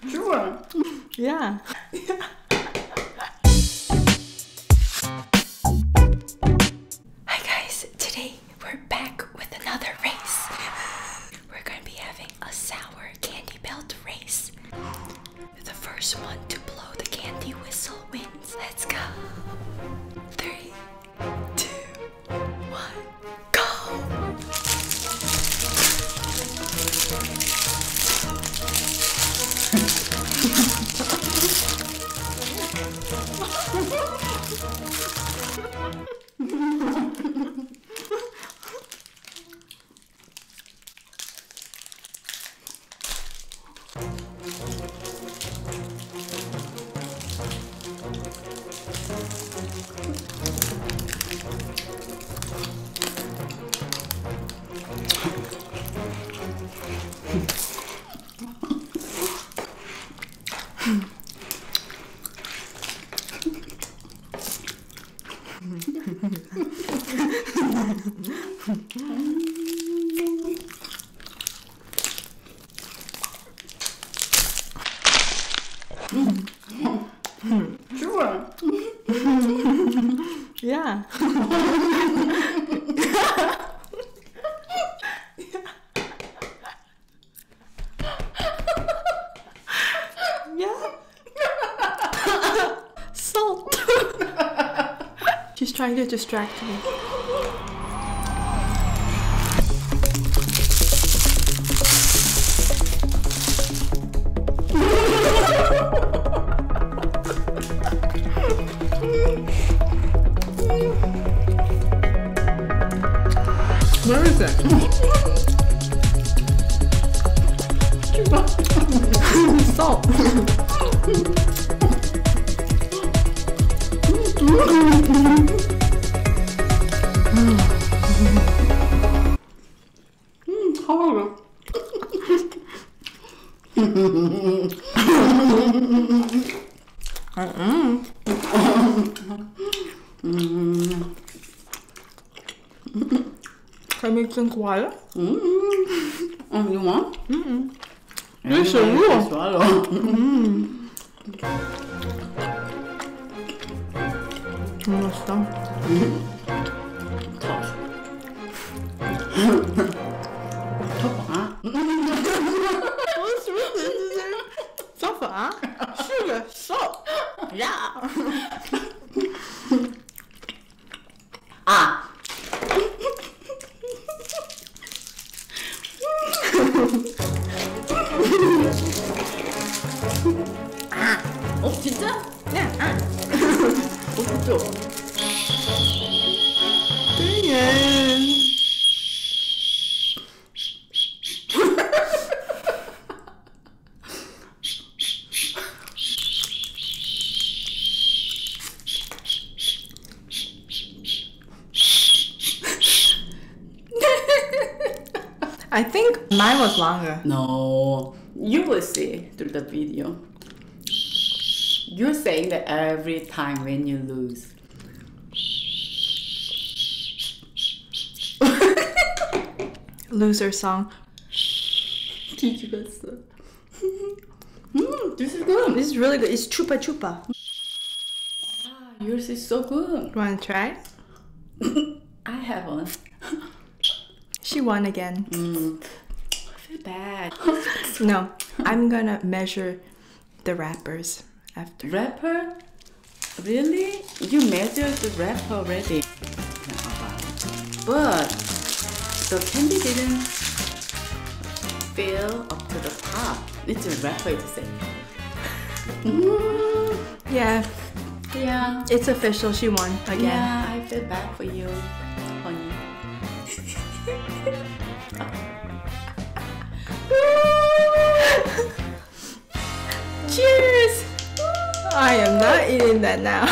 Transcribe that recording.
Sure. Yeah. Hi guys, today we're back with another race. We're gonna be having a sour candy belt race. The first one to blow the candy whistle wins. Let's go. 3, 2, 1, go! Sure. Yeah. Yeah. Salt. She's trying to distract me. Where is it? Salt. Horrible. Can you drink water? Oh, you want? You're so real. Swallow. Almost done. Tough. Tough, huh? What's with this? Sulfur, huh? Sugar, salt. Yeah. Ah. 아. 진짜? Yeah. 그죠? Dang it. I think mine was longer. No, you will see through the video. You're saying that every time when you lose. Loser song. 뒤집었어. This is good. This is really good. It's Chupa Chupa. Ah, yours is so good. You want to try? I haven't. She won again. I feel bad. No, I'm gonna measure the wrappers after. Wrapper? Really? You measured the wrapper already. But the candy didn't fill up to the top. It's a wrapper, you say. Yeah, Yeah. it's official. She won again. Yeah, I feel bad for you, honey. Cheers! I am not eating that now.